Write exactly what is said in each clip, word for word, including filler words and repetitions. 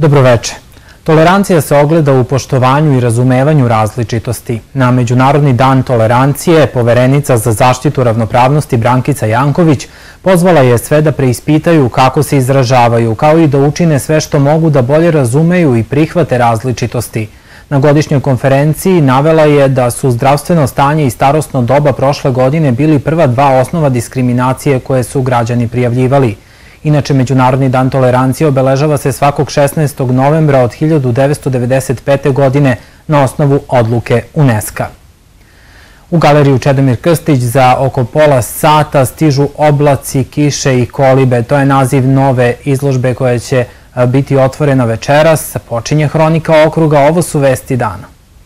Dobroveče. Tolerancija se ogleda u poštovanju i razumevanju različitosti. Na Međunarodni dan tolerancije Poverenica za zaštitu ravnopravnosti Brankica Janković pozvala je sve da preispitaju kako se izražavaju, kao i da učine sve što mogu da bolje razumeju i prihvate različitosti. Na godišnjoj konferenciji navela je da su zdravstveno stanje i starosno doba prošle godine bili prva dva osnova diskriminacije koje su građani prijavljivali. Inače, Međunarodni dan tolerancije obeležava se svakog šesnaestog novembra od hiljadu devetsto devedeset pete. godine na osnovu odluke UNESCO-a. U galeriju Čedomir Krstić za oko pola sata stižu oblaci, kiše i kolibe. To je naziv nove izložbe koja će biti otvorena večeras. Počinje Hronika okruga, ovo su vesti dana.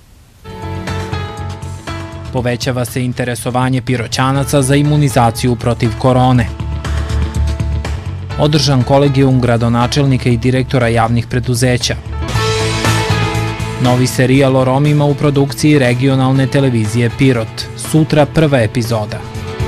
Povećava se interesovanje Piroćanaca za imunizaciju protiv korone. Održan kolegijum gradonačelnika i direktora javnih preduzeća. Novi serijal o Romima u produkciji regionalne televizije Pirot. Sutra prva epizoda.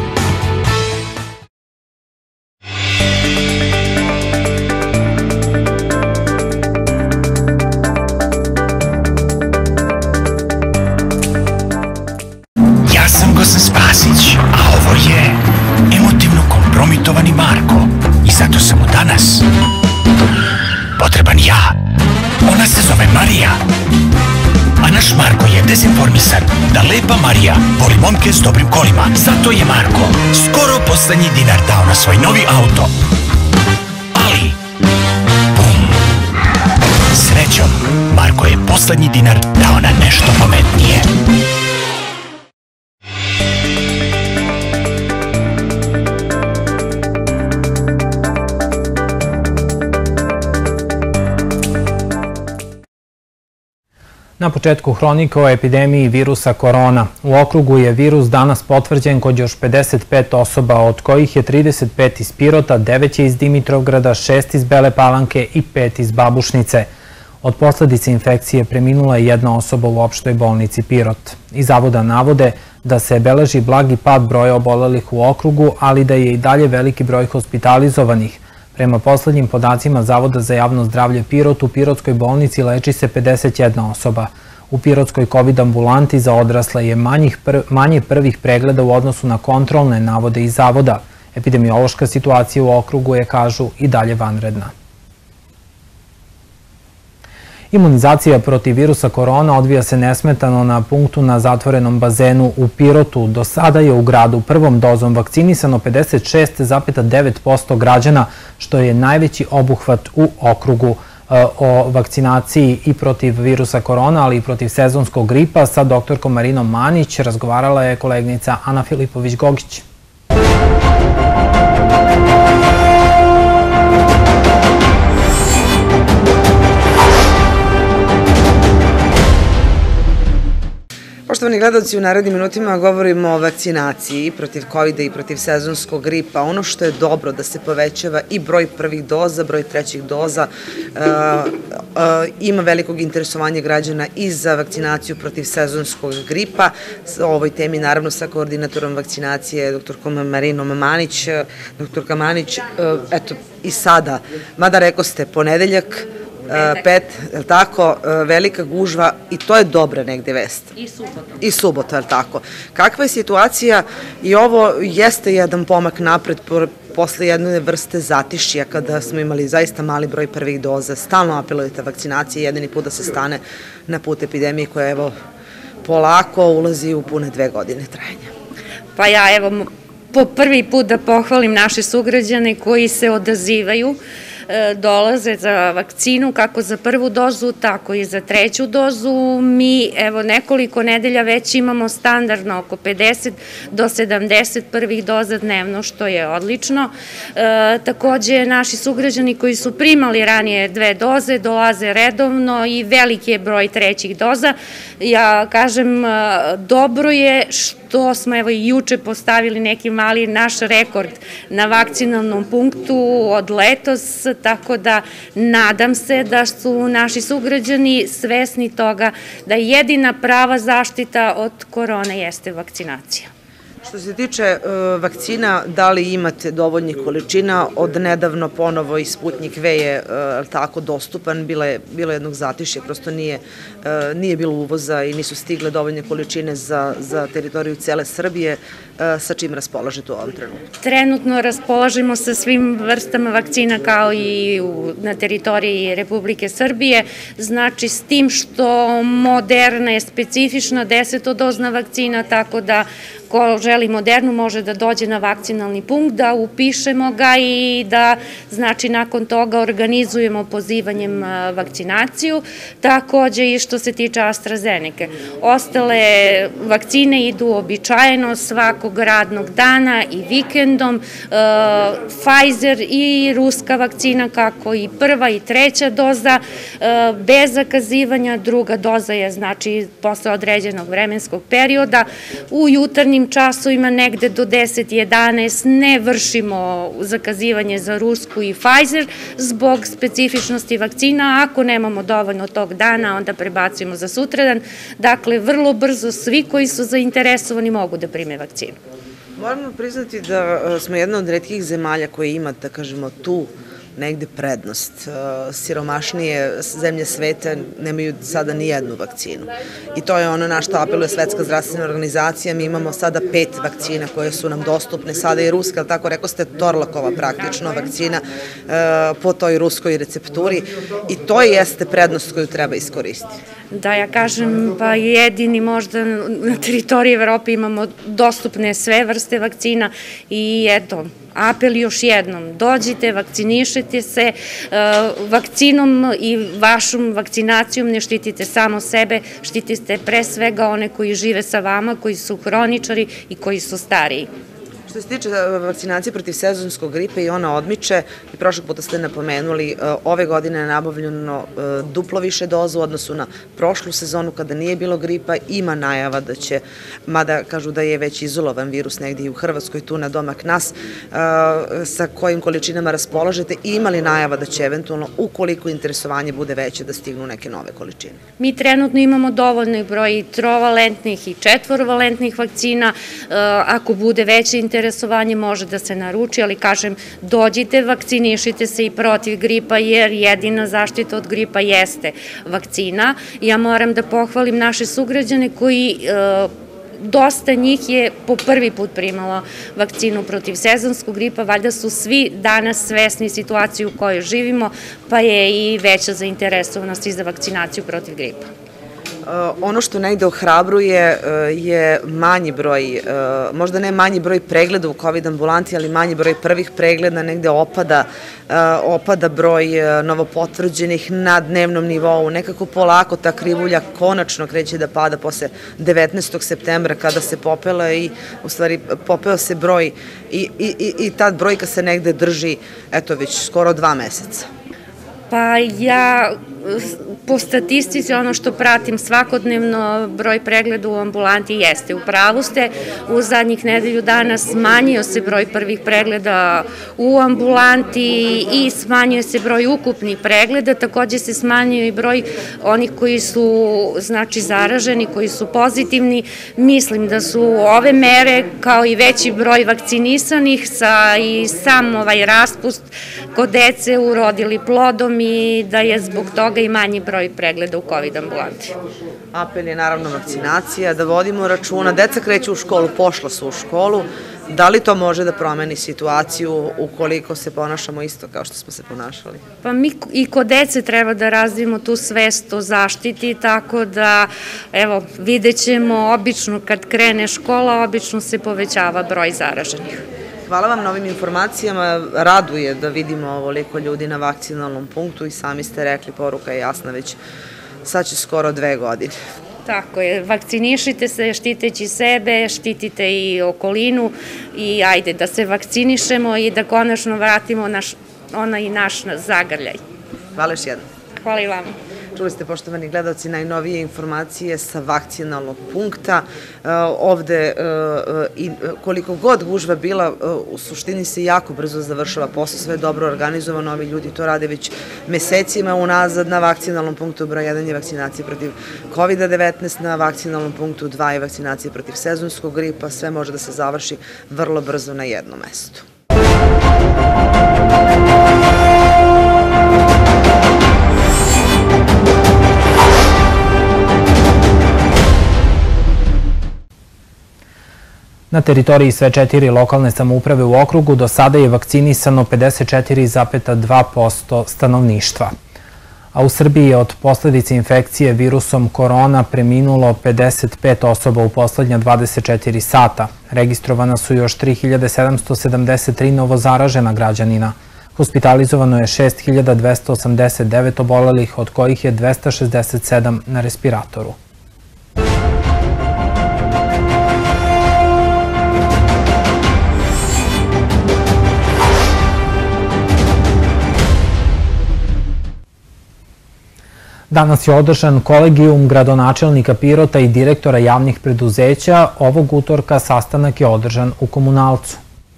Ja sam Gosan Spasić, a ovo je emotivno kompromitovani Marko. I zato sam mu danas potreban ja. Ona se zove Marija. A naš Marko je dezinformisan da lepa Marija voli momke s dobrim kolima. Zato je Marko skoro poslednji dinar dao na svoj novi auto. Ali, bum, srećom, Marko je poslednji dinar dao na nešto pametnije. Na početku hronika o epidemiji virusa korona. U okrugu je virus danas potvrđen kod još pedeset pet osoba, od kojih je trideset pet iz Pirota, devet je iz Dimitrovgrada, šest iz Bele Palanke i pet iz Babušnice. Od posledice infekcije preminula je jedna osoba u opštoj bolnici Pirot. Iz zavoda navode da se beleži blagi pad broja obolelih u okrugu, ali da je i dalje veliki broj hospitalizovanih. Prema poslednjim podacima Zavoda za javno zdravlje Pirot, u Pirotskoj bolnici leči se pedeset jedna osoba. U Pirotskoj kovid ambulanti za odrasle je manje prvih pregleda u odnosu na kontrolne navode iz Zavoda. Epidemiološka situacija u okrugu je, kažu, i dalje vanredna. Imunizacija protiv virusa korona odvija se nesmetano na punktu na zatvorenom bazenu u Pirotu. Do sada je u gradu prvom dozom vakcinisano pedeset šest zarez devet posto građana, što je najveći obuhvat u okrugu. O vakcinaciji i protiv virusa korona, ali i protiv sezonskog gripa sa doktorkom Marinom Manić razgovarala je koleginica Ana Filipović-Gogić. Poštovani gledalci, u narednim minutima govorimo o vakcinaciji protiv kovida i protiv sezonskog gripa. Ono što je dobro da se povećava i broj prvih doza, broj trećih doza. Ima velikog interesovanja građana i za vakcinaciju protiv sezonskog gripa. O ovoj temi naravno sa koordinatorom vakcinacije, doktorkom Marinom Manić. Doktorka Manić, eto i sada, mada rekao ste ponedeljak, pet, je li tako, velika gužva i to je dobra negde vest. I subota. I subota, je li tako. Kakva je situacija i ovo jeste jedan pomak napred posle jedne vrste zatišja kada smo imali zaista mali broj prvih doza. Stalno apelujete vakcinacije, jedini put da se stane na put epidemije koja evo polako ulazi u pune dve godine trajanja. Pa ja evo po prvi put da pohvalim naše sugrađane koji se odazivaju, dolaze za vakcinu, kako za prvu dozu, tako i za treću dozu. Mi, evo, nekoliko nedelja već imamo standardno oko pedeset do sedamdeset prvih doza dnevno, što je odlično. Takođe, naši sugrađani koji su primali ranije dve doze dolaze redovno i veliki je broj trećih doza. Ja kažem, dobro je što smo, evo, i juče postavili neki mali naš rekord na vakcinalnom punktu od letos, tako da nadam se da su naši sugrađani svesni toga da jedina prava zaštita od korone jeste vakcinacija. Što se tiče vakcina, da li imate dovoljnih količina? Od nedavno ponovo i Sputnik V je tako dostupan, bilo je jednog zatišja, prosto nije bilo uvoza i nisu stigle dovoljne količine za teritoriju cele Srbije. Sa čim raspolažete u ovom trenutku? Trenutno raspolažemo sa svim vrstama vakcina kao i na teritoriji Republike Srbije, znači s tim što Moderna je specifična desetodozna vakcina, tako da ko želi Modernu može da dođe na vakcinalni punkt, da upišemo ga i da, znači, nakon toga organizujemo pozivanjem vakcinaciju, takođe i što se tiče AstraZeneca. Ostale vakcine idu običajeno svakog radnog dana i vikendom. Pfizer i ruska vakcina, kako i prva i treća doza, bez zakazivanja, druga doza je, znači, posle određenog vremenskog perioda. U jutarnjim časovima negde do deset jedanaest ne vršimo zakazivanje za rusku i Pfizer zbog specifičnosti vakcina. Ako nemamo dovoljno tog dana, onda prebacujemo za sutradan. Dakle, vrlo brzo svi koji su zainteresovani mogu da prime vakcinu. Moramo priznati da smo jedna od retkih zemalja koje ima, da kažemo, tu negde prednost. Siromašnije zemlje sveta nemaju sada ni jednu vakcinu. I to je ono na što apeluje Svetska zdravstvena organizacija. Mi imamo sada pet vakcina koje su nam dostupne, sada i ruska, ali tako rekao ste, Torlakova praktično vakcina po toj ruskoj recepturi. I to jeste prednost koju treba iskoristiti. Da, ja kažem, pa jedini možda na teritoriji Evrope imamo dostupne sve vrste vakcina i eto, apel još jednom, dođite, vakcinišite se, vakcinom i vašom vakcinacijom ne štitite samo sebe, štitite pre svega one koji žive sa vama, koji su hroničari i koji su stariji. Što se tiče vakcinacije protiv sezonskog gripa i ona odmiče, i prošlog puta ste napomenuli, ove godine je nabavljeno duplo više doza u odnosu na prošlu sezonu kada nije bilo gripa, ima najava da će, mada kažu da je već izolovan virus negdje i u Hrvatskoj, tu na domak nas, sa kojim količinama raspolažete, i imali najava da će eventualno, ukoliko interesovanje bude veće, da stignu neke nove količine? Mi trenutno imamo dovoljno broj trovalentnih i četvorovalentnih vakcina, ako bude veće interesovanje, interesovanje može da se naruči, ali kažem, dođite, vakcinišite se i protiv gripa, jer jedina zaštita od gripa jeste vakcina. Ja moram da pohvalim naše sugrađane koji dosta njih je po prvi put primalo vakcinu protiv sezonskog gripa, valjda su svi danas svesni situacije u kojoj živimo, pa je i veća zainteresovanost i za vakcinaciju protiv gripa. Ono što negde ohrabruje je manji broj, možda ne manji broj pregleda u COVID ambulanti, ali manji broj prvih pregleda, negde opada, opada broj novopotvrđenih na dnevnom nivou. Nekako polako ta krivulja konačno kreće da pada posle devetnaestog septembra kada se popela i u stvari popeo se broj i ta brojka se negde drži, eto, već skoro dva meseca. Pa ja, po statistici, ono što pratim svakodnevno, broj pregleda u ambulanti jeste. U pravu ste, u zadnjih nedelju dana smanjio se broj prvih pregleda u ambulanti i smanjio se broj ukupnih pregleda, takođe se smanjio i broj onih koji su, znači, zaraženi, koji su pozitivni. Mislim da su ove mere, kao i veći broj vakcinisanih i sam ovaj raspust kod dece urodili plodom i da je zbog toga i manji broj pregleda u COVID ambulanti. Apel je naravno vakcinacija, da vodimo računa, deca kreću u školu, pošla su u školu, da li to može da promeni situaciju ukoliko se ponašamo isto kao što smo se ponašali? Pa mi i kod dece treba da razvijemo tu svest o zaštiti, tako da, evo, vidjet ćemo, obično kad krene škola, obično se povećava broj zaraženih. Hvala vam na ovim informacijama, raduje da vidimo ovoliko ljudi na vakcinalnom punktu i sami ste rekli, poruka je jasna, već sad će skoro dve godine. Tako je, vakcinišite se štiteći sebe, štitite i okolinu i ajde da se vakcinišemo i da konačno vratimo onaj naš zagrljaj. Hvala još jednom. Hvala i vama. Čuli ste, poštovani gledalci, najnovije informacije sa vakcinalnog punkta. Ovde, koliko god gužva bila, u suštini se jako brzo završava posao, sve je dobro organizovano, ovi ljudi to rade već mesecima unazad. Na vakcinalnom punktu broj jedan je vakcinacija protiv kovid devetnaest, na vakcinalnom punktu dva je vakcinacija protiv sezonskog gripa, sve može da se završi vrlo brzo na jednom mestu. Na teritoriji sve četiri lokalne samouprave u okrugu do sada je vakcinisano pedeset četiri zarez dva posto stanovništva. A u Srbiji je od posledice infekcije virusom korona preminulo pedeset pet osoba u poslednja dvadeset četiri sata. Registrovana su još tri hiljade sedamsto sedamdeset tri novozaražena građanina. Hospitalizovano je šest hiljada dvesta osamdeset devet obolelih, od kojih je dvesta šezdeset sedam na respiratoru. Danas je održan kolegijum gradonačelnika Pirota i direktora javnih preduzeća. Ovog utorka sastanak je održan u Komunalcu.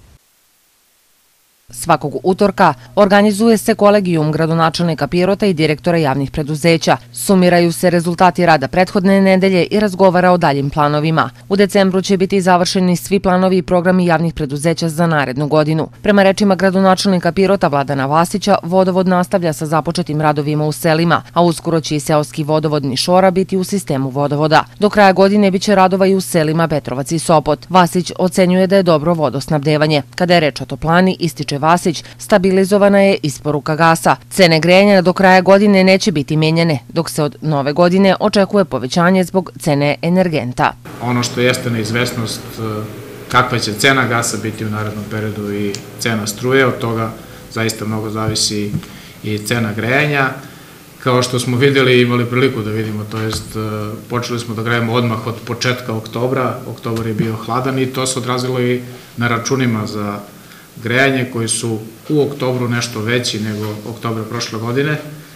Svakog utorka organizuje se kolegijum gradonačelnika Pirota i direktora javnih preduzeća. Sumiraju se rezultati rada prethodne nedelje i razgovara o daljim planovima. U decembru će biti završeni svi planovi i programi javnih preduzeća za narednu godinu. Prema rečima gradonačelnika Pirota Vladana Vasića, vodovod nastavlja sa započetim radovima u selima, a uskoro će i seoski vodovod Nišora biti u sistemu vodovoda. Do kraja godine biće radova i u selima Petrovac i Sopot. Vasić ocenjuje da je dobro vodosnabdevanje. Kada je reč o toplani, ističe Vasić, stabilizovana je isporuka gasa. Cene grejanja do kraja godine neće biti menjane, dok se od nove godine očekuje povećanje zbog cene energenta. Ono što jeste neizvesnost kakva će cena gasa biti u narednom periodu i cena struje, od toga zaista mnogo zavisi i cena grejanja. Kao što smo videli i imali priliku da vidimo, to jest počeli smo da grejemo odmah od početka oktobra, oktobar je bio hladan i to se odrazilo i na računima za grejanje koji su u oktobru nešto veći nego oktobra prošle godine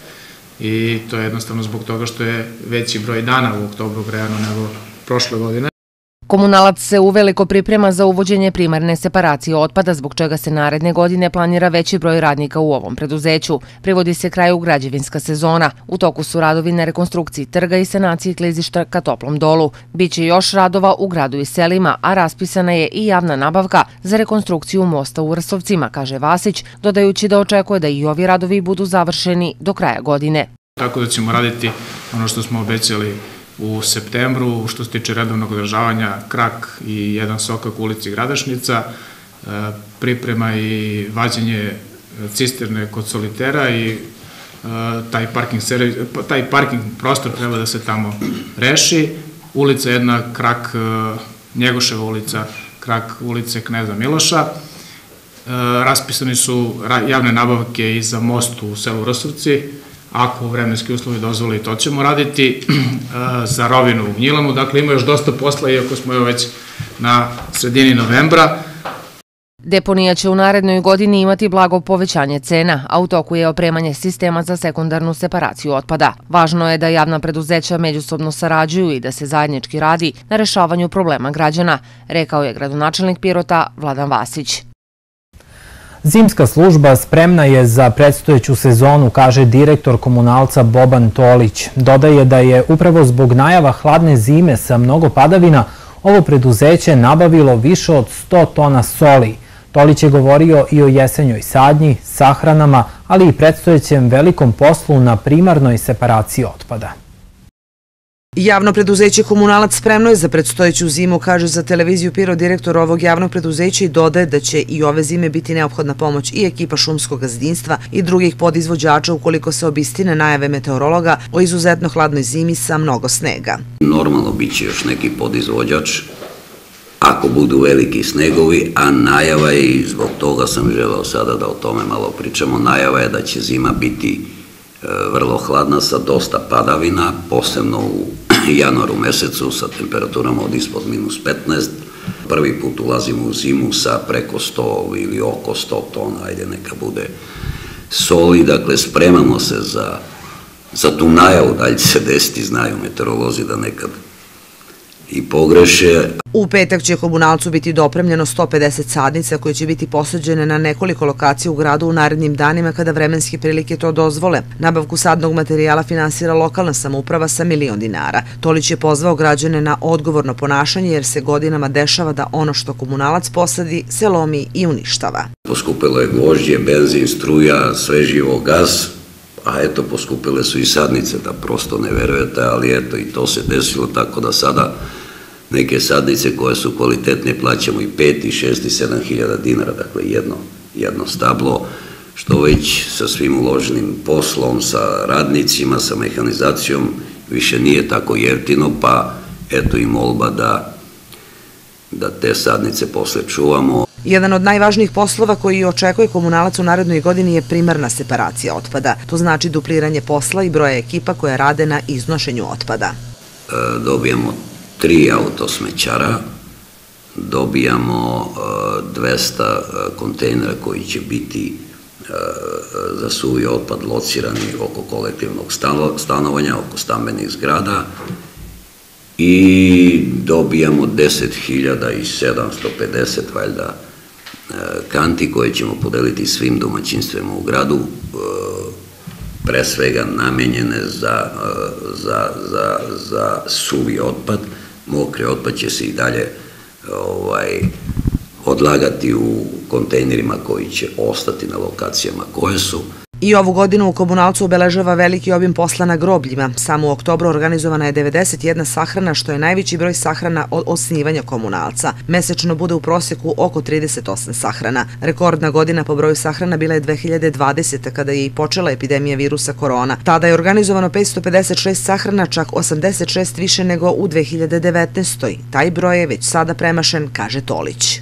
i to je jednostavno zbog toga što je veći broj dana u oktobru grejano nego prošle godine. Komunalac se uveliko priprema za uvođenje primarne separacije otpada, zbog čega se naredne godine planira veći broj radnika u ovom preduzeću. Privodi se kraju građevinska sezona. U toku su radovi na rekonstrukciji trga i sanaciji klizišta ka Toplom dolu. Biće još radova u gradu i selima, a raspisana je i javna nabavka za rekonstrukciju mosta u Vrsovcima, kaže Vasić, dodajući da očekuje da i ovi radovi budu završeni do kraja godine. Tako da ćemo raditi ono što smo obećali u septembru, što se tiče redovnog održavanja, krak i jedan sokak u ulici Gradašnica, priprema i vađenje cisterne kod Solitera i taj parking, taj parking prostor treba da se tamo reši. Ulica jedna, krak Njegoševa ulica, krak ulice Kneza Miloša. Raspisani su javne nabavke i za most u selu Vrsovci. Ako vremenski uslovi dozvole, to ćemo raditi, za rovinu u Gnjilanu. Dakle, ima još dosta posla, iako smo već na sredini novembra. Deponija će u narednoj godini imati blago povećanje cena, a u toku je opremanje sistema za sekundarnu separaciju otpada. Važno je da javna preduzeća međusobno sarađuju i da se zajednički radi na rešavanju problema građana, rekao je gradonačelnik Pirota Vladan Vasić. Zimska služba spremna je za predstojeću sezonu, kaže direktor Komunalca Boban Tolić. Dodaje da je upravo zbog najava hladne zime sa mnogo padavina ovo preduzeće nabavilo više od sto tona soli. Tolić je govorio i o jesenjoj sadnji, sahranama, ali i predstojećem velikom poslu na primarnoj separaciji otpada. Javno preduzeće Komunalac spremno je za predstojeću zimu, kaže za televiziju Pirot direktor ovog javnog preduzeća i dodaje da će i ove zime biti neophodna pomoć i ekipa šumskog gazdinstva i drugih podizvođača ukoliko se obistine najave meteorologa o izuzetno hladnoj zimi sa mnogo snega. Normalno bit će još neki podizvođač ako budu veliki snegovi, a najava je, i zbog toga sam želeo sada da o tome malo pričamo, najava je da će zima biti vrlo hladna sa dosta padavina, posebno u januaru mesecu sa temperaturama od ispod minus petnaest. Prvi put ulazimo u zimu sa preko sto ili oko sto tona, ajde neka bude soli, dakle spremamo se za za tu najavu da li će se desiti, znaju meteorolozi da nekad i pogreše. U petak će komunalcu biti dopremljeno sto pedeset sadnica koje će biti posađene na nekoliko lokacija u gradu u narednim danima kada vremenske prilike to dozvole. Nabavku sadnog materijala finansira lokalna samouprava sa milion dinara. Tolić je pozvao građane na odgovorno ponašanje jer se godinama dešava da ono što komunalac posadi se lomi i uništava. Poskupilo je gvožđe, benzin, struja, sve živo, gas, a eto poskupile su i sadnice, da prosto ne verujete, ali eto i to se desilo, tako da sada neke sadnice koje su kvalitetne plaćamo i pet, i šest, i sedam hiljada dinara, dakle jedno, jedno stablo, što već sa svim uloženim poslom, sa radnicima, sa mehanizacijom, više nije tako jeftino, pa eto i molba da, da te sadnice posle čuvamo. Jedan od najvažnijih poslova koji očekuje komunalac u narednoj godini je primarna separacija otpada. To znači dupliranje posla i broja ekipa koje rade na iznošenju otpada. E, dobijamo tri autosmećara, dobijamo dvesta kontejnera koji će biti za suvi otpad locirani oko kolektivnog stanovanja, oko stambenih zgrada, i dobijamo deset hiljada sedamsto pedeset valjda kanti koje ćemo podeliti svim domaćinstvima u gradu, pre svega namenjene za, za, za, za suvi otpad. Mokri otpad će se i dalje ovaj, odlagati u kontejnerima koji će ostati na lokacijama koje su. I ovu godinu u komunalcu obeležava veliki obim posla na grobljima. Samo u oktobru organizovana je devedeset jedna sahrana, što je najveći broj sahrana od osnivanja komunalca. Mesečno bude u proseku oko trideset osam sahrana. Rekordna godina po broju sahrana bila je dve hiljade dvadesete. kada je i počela epidemija virusa korona. Tada je organizovano petsto pedeset šest sahrana, čak osamdeset šest više nego u dve hiljade devetnaestoj. Taj broj je već sada premašen, kaže Tolić.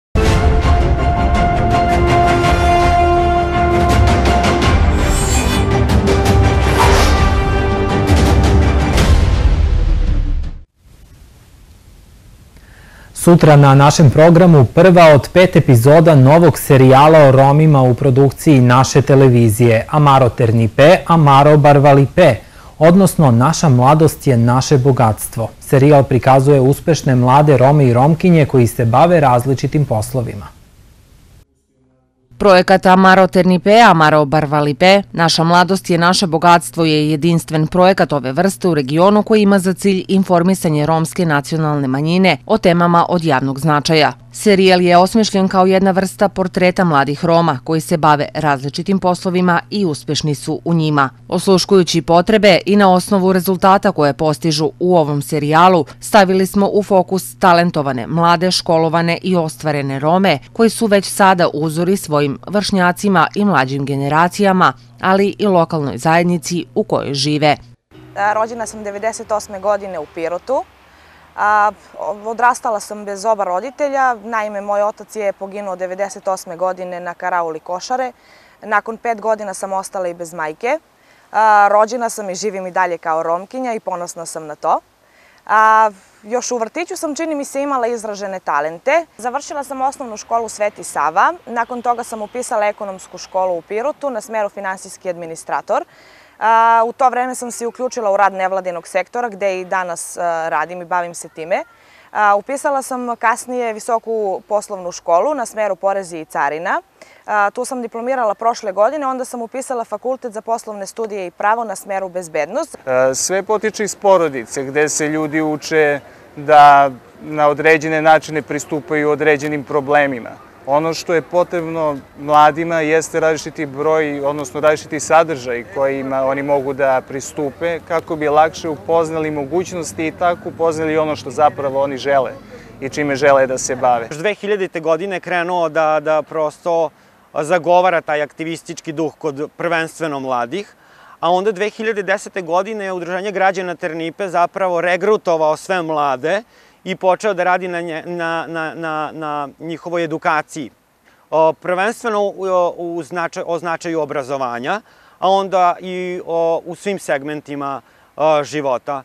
Sutra na našem programu prva od pet epizoda novog serijala o Romima u produkciji naše televizije Amaro Ternipe, Amaro Barvalipe, odnosno Naša mladost je naše bogatstvo. Serijal prikazuje uspešne mlade Rome i Romkinje koji se bave različitim poslovima. Projekat Amaro Ternipe, Amaro Barvalipe, Naša mladost je naše bogatstvo je jedinstven projekat ove vrste u regionu koji ima za cilj informisanje romske nacionalne manjine o temama od javnog značaja. Serijal je osmišljen kao jedna vrsta portreta mladih Roma koji se bave različitim poslovima i uspešni su u njima. Osluškujući potrebe i na osnovu rezultata koje postižu u ovom serijalu, stavili smo u fokus talentovane, mlade, školovane i ostvarene Rome koji su već sada uzori svojim vršnjacima i mlađim generacijama, ali i lokalnoj zajednici u kojoj žive. Rođena sam devedeset osme godine u Pirotu. Odrastala sam bez oba roditelja, naime moj otac je poginuo devedeset osme godine na karauli Košare. Nakon pet godina sam ostala i bez majke. Rođena sam i živim i dalje kao Romkinja i ponosna sam na to. Još u vrtiću sam, čini mi se, imala izražene talente. Završila sam osnovnu školu Sveti Sava, nakon toga sam upisala ekonomsku školu u Pirotu na smeru finansijski administrator. U to vreme sam se uključila u rad nevladinog sektora gde i danas radim i bavim se time. Upisala sam kasnije visoku poslovnu školu na smeru porezi i carina. Tu sam diplomirala prošle godine, onda sam upisala fakultet za poslovne studije i pravo na smeru bezbednost. Sve potiče iz porodice gde se ljudi uče da na određene načine pristupaju određenim problemima. Ono što je potrebno mladima jeste različiti broj, odnosno različiti sadržaj kojima oni mogu da pristupe kako bi lakše upoznali mogućnosti i tako upoznali ono što zapravo oni žele i čime žele da se bave. dve hiljadite. godine krenuo da, da prosto zagovara taj aktivistički duh kod prvenstveno mladih, a onda dve hiljade desete. godine je Udruženje građana Ternipe zapravo regrutovao sve mlade i počeo da radi na, na, na, na, na njihovoj edukaciji. O, prvenstveno o, u značaj, o značaju obrazovanja, a onda i o, u svim segmentima o, života.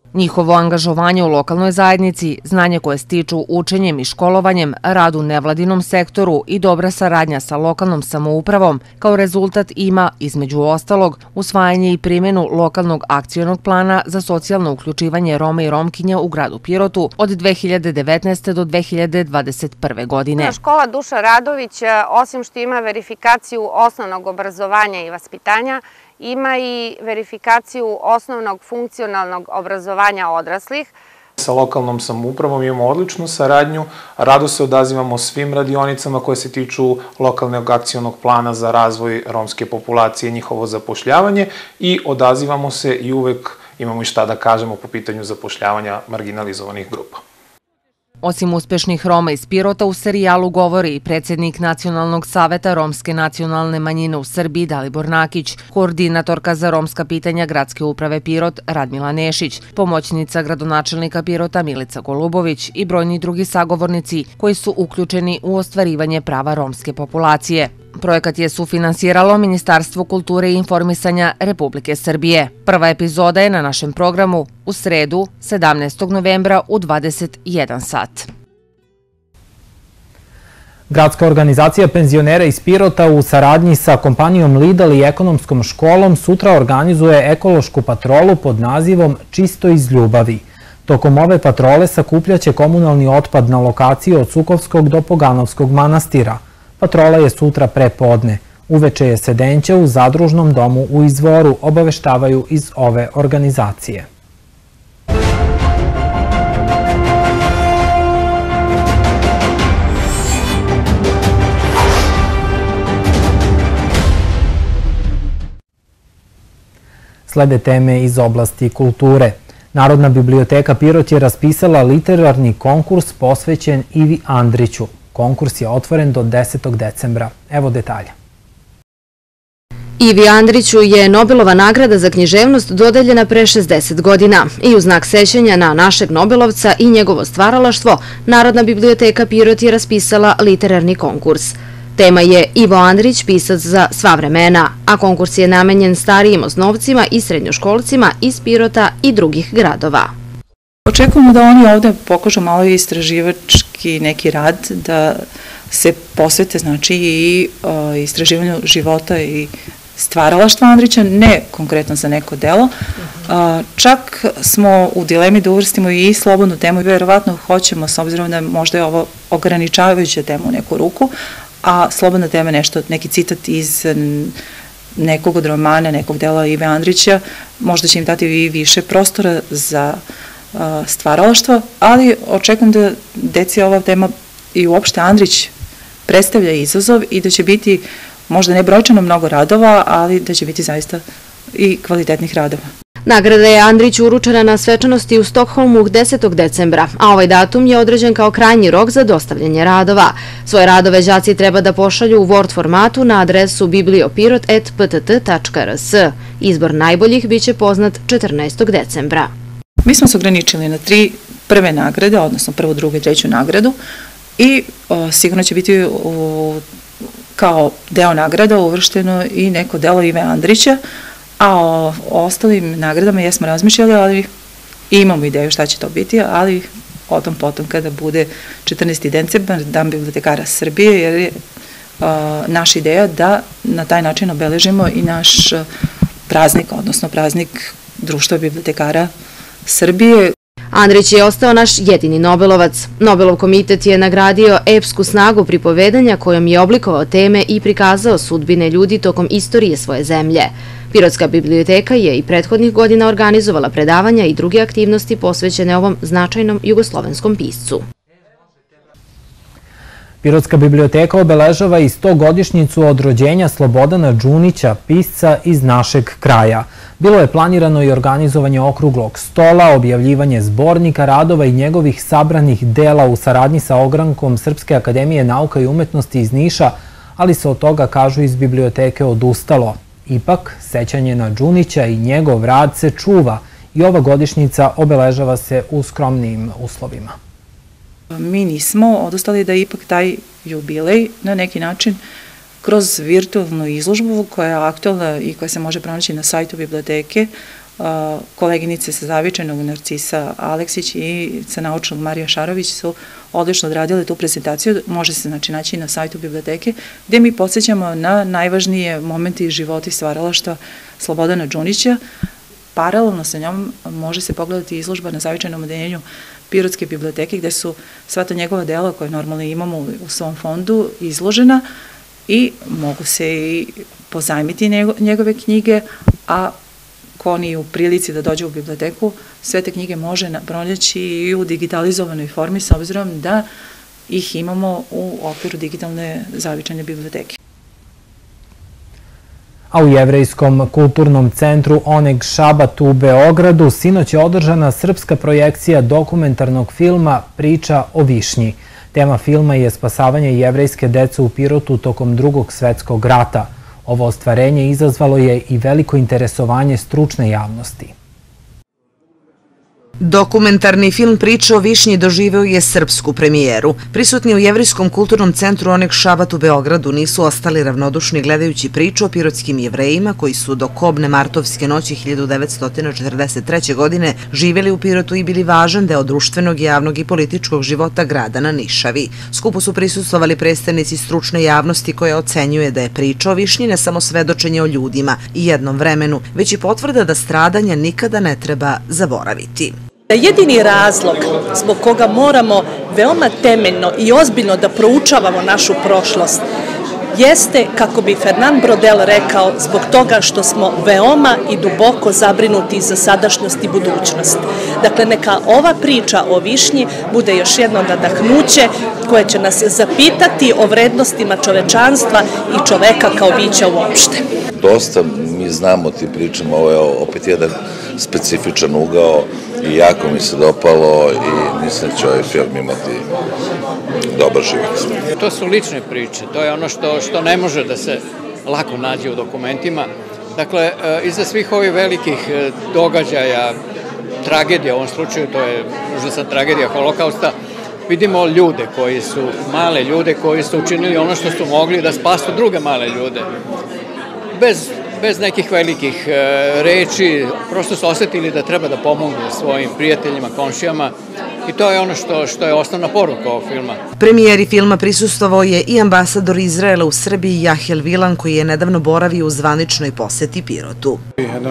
Njihovo angažovanje u lokalnoj zajednici, znanje koje stiču učenjem i školovanjem, rad u nevladinom sektoru i dobra saradnja sa lokalnom samoupravom kao rezultat ima, između ostalog, usvajanje i primjenu lokalnog akcionog plana za socijalno uključivanje Roma i Romkinja u gradu Pirotu od dve hiljade devetnaeste. do dve hiljade dvadeset prve. godine. Škola Duša Radović, osim što ima verifikaciju osnovnog obrazovanja i vaspitanja, ima i verifikaciju osnovnog funkcionalnog obrazovanja odraslih. Sa lokalnom samoupravom imamo odličnu saradnju, rado se odazivamo svim radionicama koje se tiču lokalnog akcionog plana za razvoj romske populacije i njihovo zapošljavanje i odazivamo se i uvek imamo i šta da kažemo po pitanju zapošljavanja marginalizovanih grupa. Osim uspešnih Roma iz Pirota, u serijalu govori i predsjednik Nacionalnog saveta Romske nacionalne manjine u Srbiji Dalibor Nakić, koordinatorka za romska pitanja Gradske uprave Pirot Radmila Nešić, pomoćnica gradonačelnika Pirota Milica Golubović i brojni drugi sagovornici koji su uključeni u ostvarivanje prava romske populacije. Projekat je sufinansiralo Ministarstvo kulture i informisanja Republike Srbije. Prva epizoda je na našem programu u sredu, sedamnaestog novembra u dvadeset jedan sat. Gradska organizacija penzionera iz Pirota u saradnji sa kompanijom Lidl i ekonomskom školom sutra organizuje ekološku patrolu pod nazivom Čisto iz ljubavi. Tokom ove patrole sakupljaće komunalni otpad na lokaciji od Sukovskog do Poganovskog manastira. Patrola je sutra pre podne. Uveče je sedenće u zadružnom domu u Izvoru, obaveštavaju iz ove organizacije. Slede teme iz oblasti kulture. Narodna biblioteka Pirot je raspisala literarni konkurs posvećen Ivi Andriću. Konkurs je otvoren do desetog decembra. Evo detalja. Ivi Andriću je Nobelova nagrada za književnost dodeljena pre šezdeset godina i u znak sećanja na našeg Nobelovca i njegovo stvaralaštvo, Narodna biblioteka Pirot je raspisala literarni konkurs. Tema je Ivo Andrić, pisac za sva vremena, a konkurs je namenjen starijim osnovcima i srednjoškolcima iz Pirota i drugih gradova. Očekujemo da oni ovde pokažu malo istraživački neki rad, da se posvete znači i istraživanju života i stvaralaštva Andrića, ne konkretno za neko delo. Čak smo u dilemi da uvrstimo i slobodnu temu i verovatno hoćemo, s obzirom da možda je ovo ograničavajuća tema u neku ruku, a slobodna tema je nešto, neki citat iz nekog od romana, nekog dela Ive Andrića, možda će im dati i više prostora za stvaralaštvo, ali očekujem da deci ova tema i uopšte Andrić predstavlja izazov i da će biti možda ne brojčano mnogo radova, ali da će biti zaista i kvalitetnih radova. Nagrada je Andriću uručena na svečanosti u Stokholmu desetog decembra, a ovaj datum je određen kao krajnji rok za dostavljanje radova. Svoje radove đaci treba da pošalju u Word formatu na adresu bibliopirot at p t t tačka r s. Izbor najboljih biće poznat četrnaestog decembra. Mi smo se ograničili na tri prve nagrade, odnosno prvu, drugu i treću nagradu i o, sigurno će biti u, kao deo nagrada uvršteno i neko delo Ive Andrića, a o, o ostalim nagradama jesmo razmišljali, ali imamo ideju šta će to biti, ali o tom potom kada bude četrnaesti decembar, Dan bibliotekara Srbije, jer je o, naša ideja da na taj način obeležimo i naš praznik, odnosno praznik Društva bibliotekara Srbije. Andrić je ostao naš jedini Nobelovac. Nobelov komitet je nagradio epsku snagu pripovedanja kojom je oblikovao teme i prikazao sudbine ljudi tokom istorije svoje zemlje. Pirotska biblioteka je i prethodnih godina organizovala predavanja i druge aktivnosti posvećene ovom značajnom jugoslovenskom piscu. Pirotska biblioteka obeležava i stogodišnjicu od rođenja Slobodana Đunića, pisca iz našeg kraja. Bilo je planirano i organizovanje okruglog stola, objavljivanje zbornika radova i njegovih sabranih dela u saradnji sa ogrankom Srpske akademije nauka i umetnosti iz Niša, ali se od toga, kažu iz biblioteke, odustalo. Ipak, sećanje na Đunića i njegov rad se čuva i ova godišnjica obeležava se u skromnijim uslovima. Mi nismo odustali da ipak taj jubilej na neki način kroz virtualnu izložbu koja je aktualna i koja se može pronaći na sajtu biblioteke koleginice sa Zavičajnog, Narcisa Aleksić i sa naučnog Marija Šarović su odlično odradile tu prezentaciju, može se znači naći na sajtu biblioteke, gde mi podsjećamo na najvažnije momente iz života i stvaralaštva Slobodana Đunića. Paralelno sa njom može se pogledati izložba na Zavičajnom odeljenju Pirotske biblioteke, gde su sva ta njegova dela koje normalno imamo u svom fondu izložena i mogu se i pozajmiti njegove knjige, a ko nije u prilici da dođe u biblioteku, sve te knjige može pronaći i u digitalizovanoj formi, s obzirom da ih imamo u okviru digitalne Zavičajne biblioteke. A u Jevrejskom kulturnom centru Oneg Šabat u Beogradu sinoć je održana srpska projekcija dokumentarnog filma Priča o višnji. Tema filma je spasavanje jevrejske dece u Pirotu tokom Drugog svetskog rata. Ovo ostvarenje izazvalo je i veliko interesovanje stručne javnosti. Dokumentarni film Priča o višnji doživeo je srpsku premijeru. Prisutni u Jevrejskom kulturnom centru Oneg Šabat u Beogradu nisu ostali ravnodušni gledajući priču o pirotskim Jevrejima koji su do kobne martovske noći hiljadu devetsto četrdeset treće. godine živjeli u Pirotu i bili važan deo društvenog, javnog i političkog života grada na Nišavi. Skupu su prisustvovali predstavnici stručne javnosti koja ocenjuje da je priča o višnji ne samo svedočenje o ljudima i jednom vremenu, već i potvrda da stradanja nikada ne treba zaboraviti. Jedini razlog zbog koga moramo veoma temeljno i ozbiljno da proučavamo našu prošlost jeste, kako bi Fernand Braudel rekao, zbog toga što smo veoma i duboko zabrinuti za sadašnjost i budućnost. Dakle, neka ova priča o višnji bude još jedno nadahnuće koje će nas zapitati o vrednostima čovečanstva i čoveka kao bića uopšte. Dosta mi znamo ti pričamo, ovo je opet jedan specifičan ugao i jako mi se dopalo i mislim da će ovaj film imati dobar život. To su lične priče, to je ono što, što ne može da se lako nađe u dokumentima. Dakle, iza svih ovih velikih događaja, tragedija u ovom slučaju, to je užasna tragedija Holokausta, vidimo ljude koji su, male ljude koji su učinili ono što su mogli da spasu druge male ljude. Bez bez nekih velikih reči, prosto su osetili da treba da pomognu svojim prijateljima, komšijama i to je ono što, što je osnovna poruka ovog filma. Premijeri filma prisustvovao je i ambasador Izraela u Srbiji Jahel Vilan, koji je nedavno boravio u zvaničnoj poseti Pirotu.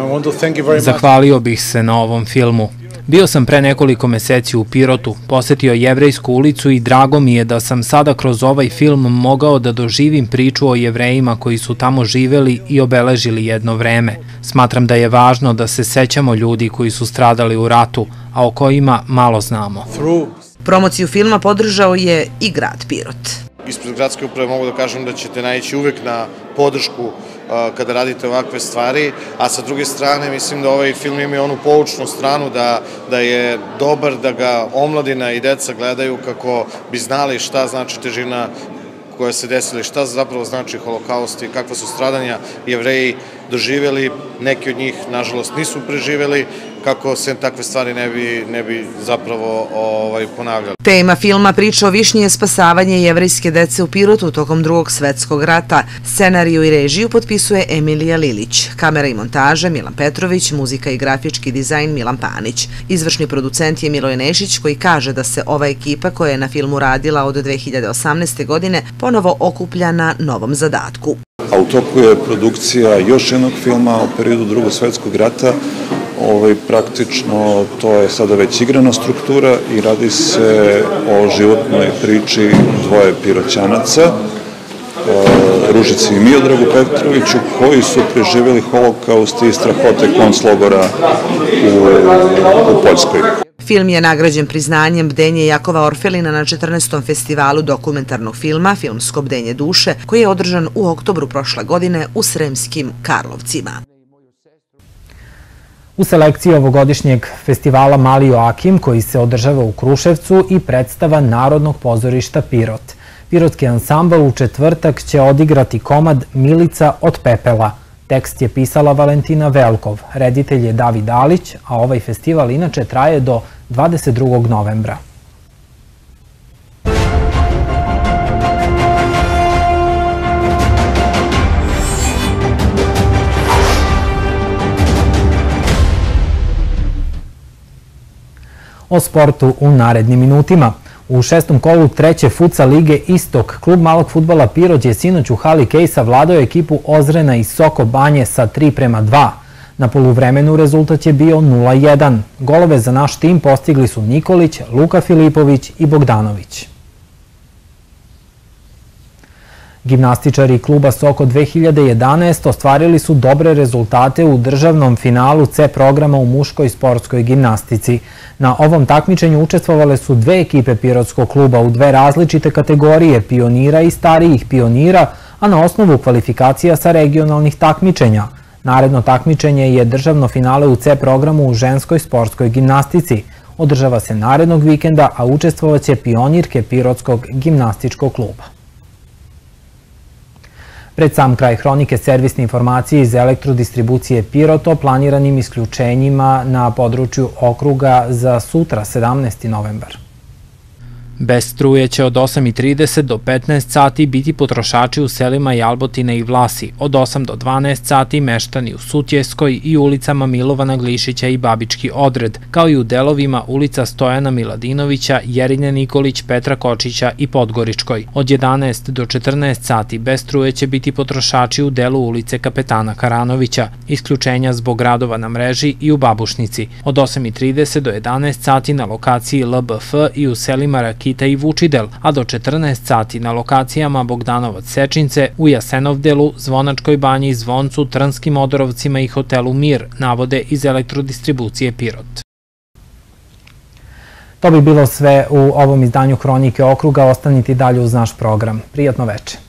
Zahvalio bih se na ovom filmu. Bio sam pre nekoliko meseci u Pirotu, posetio Jevrejsku ulicu i drago mi je da sam sada kroz ovaj film mogao da doživim priču o Jevrejima koji su tamo živeli i obeležili jedno vreme. Smatram da je važno da se sećamo ljudi koji su stradali u ratu, a o kojima malo znamo. Promociju filma podržao je i grad Pirot. Ispred gradske uprave mogu da kažem da ćete naići uvek na podršku kada radite ovakve stvari, a sa druge strane mislim da ovaj film ima onu poučnu stranu da, da je dobar da ga omladina i deca gledaju kako bi znali šta znači težina koja se desila i šta zapravo znači Holokaust i kakva su stradanja Jevreji doživjeli. Neki od njih, nažalost, nisu preživjeli, kako se takve stvari ne bi, ne bi zapravo ovaj, ponavljali. Tema filma Priča o višnji je spasavanje jevrejske dece u Pirotu tokom Drugog svetskog rata. Scenariju i režiju potpisuje Emilija Lilić. Kamera i montaža Milan Petrović, muzika i grafički dizajn Milan Panić. Izvršni producent je Miloje Nešić, koji kaže da se ova ekipa koja je na filmu radila od dve hiljade osamnaeste. godine ponovo okuplja na novom zadatku. A u toku je produkcija još jednog filma o periodu Drugog svetskog rata. Ovaj, praktično to je sada već igrana struktura i radi se o životnoj priči dvoje Piroćanaca, Ružici i Miodragu Petroviću, koji su preživjeli Holokaust i strahote konclogora u, u Poljskoj. Film je nagrađen priznanjem Bdenje Jakova Orfelina na četrnaestom festivalu dokumentarnog filma Filmsko bdenje duše, koji je održan u oktobru prošle godine u Sremskim Karlovcima. U selekciji ovogodišnjeg festivala Mali Joakim, koji se održava u Kruševcu, i predstava Narodnog pozorišta Pirot. Pirotski ansambl u četvrtak će odigrati komad Milica od pepela. Tekst je pisala Valentina Velkov, reditelj je David Alić, a ovaj festival inače traje do dvadeset drugog novembra. O sportu u narednim minutima. U šestom kolu treće futsal lige Istok, klub malog fudbala Pirot je sinoć u hali Kejsa vladao ekipu Ozrena iz Soko Banje sa tri prema dva. Na poluvremenu rezultat je bio nula jedan. Golove za naš tim postigli su Nikolić, Luka Filipović i Bogdanović. Gimnastičari kluba Soko dve hiljade jedanaeste. ostvarili su dobre rezultate u državnom finalu C programa u muškoj sportskoj gimnastici. Na ovom takmičenju učestvovale su dve ekipe Pirotskog kluba u dve različite kategorije, pionira i starijih pionira, a na osnovu kvalifikacija sa regionalnih takmičenja. Naredno takmičenje je državno finale u C programu u ženskoj sportskoj gimnastici. Održava se narednog vikenda, a učestvovaće pionirke Pirotskog gimnastičkog kluba. Pred sam kraj hronike servisne informacije iz elektrodistribucije Pirot o planiranim isključenjima na području okruga za sutra, sedamnaesti novembar. Bez struje će od osam i trideset do petnaest sati biti potrošači u selima Jalbotina i Vlasi, od osam do dvanaest sati meštani u Sutjeskoj i ulicama Milovana Glišića i Babički odred, kao i u delovima ulica Stojana Miladinovića, Jerine Nikolić, Petra Kočića i Podgoričkoj. Od jedanaest do četrnaest sati bez struje će biti potrošači u delu ulice Kapetana Karanovića, isključenja zbog radova na mreži i u Babušnici. Od osam i trideset do jedanaest sati na lokaciji L B F i u selima Rakita i Vučidel, a do četrnaest sati na lokacijama Bogdanovac Sečince, u Jasenovdelu, Zvonačkoj banji, Zvoncu, Trnskim Odorovcima i hotelu Mir, navode iz elektrodistribucije Pirot. To bi bilo sve u ovom izdanju Hronike okruga. Ostanite dalje uz naš program. Prijatno veče.